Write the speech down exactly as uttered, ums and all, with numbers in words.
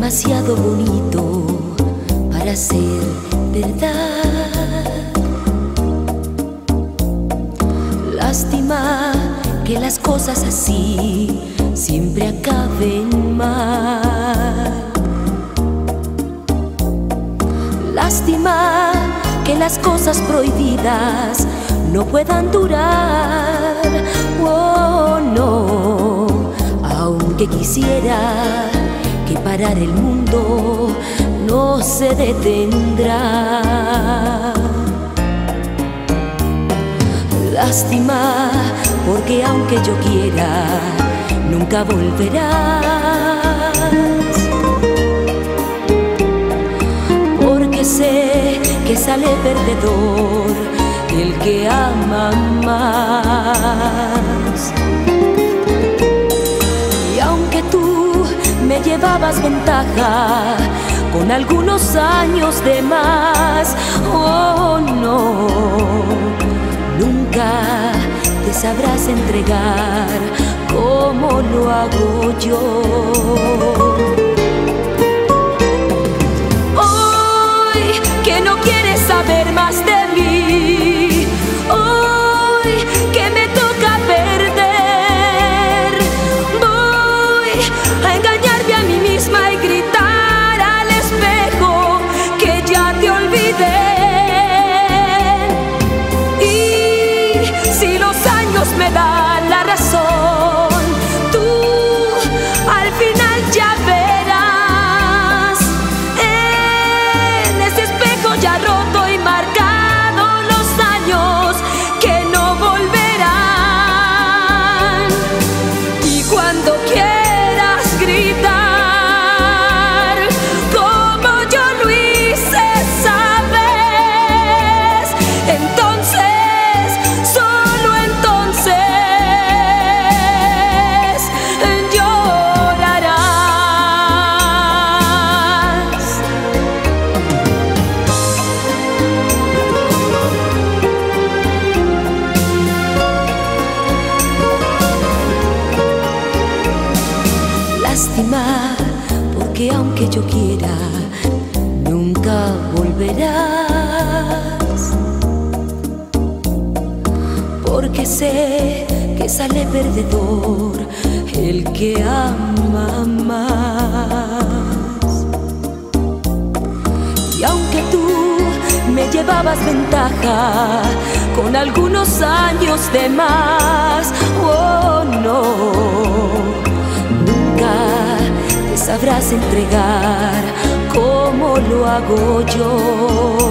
demasiado bonito para ser verdad. Lástima que las cosas así siempre acaben mal. Lástima que las cosas prohibidas no puedan durar. Oh, no, aunque quisiera que parar el mundo no se detendrá. Lástima porque aunque yo quiera nunca volverás, porque sé que sale perdedor el que ama más. Y aunque tú me llevabas ventaja con algunos años de más, oh no, nunca te sabrás entregar como lo hago yo. Hoy que no quieres saber más de mí, hoy que me toca perder, voy a engañarme a mí misma y gritar al espejo que ya te olvidé. Me dan la razón, tú al final ya verás. En ese espejo ya roto y marcado los años que no volverán. Y cuando quieras gritar como yo lo hice, sabes, entonces lástima, porque aunque yo quiera, nunca volverás. Porque sé que sale perdedor el que ama más. Y aunque tú me llevabas ventaja con algunos años de más, oh no, te sabrás entregar como lo hago yo.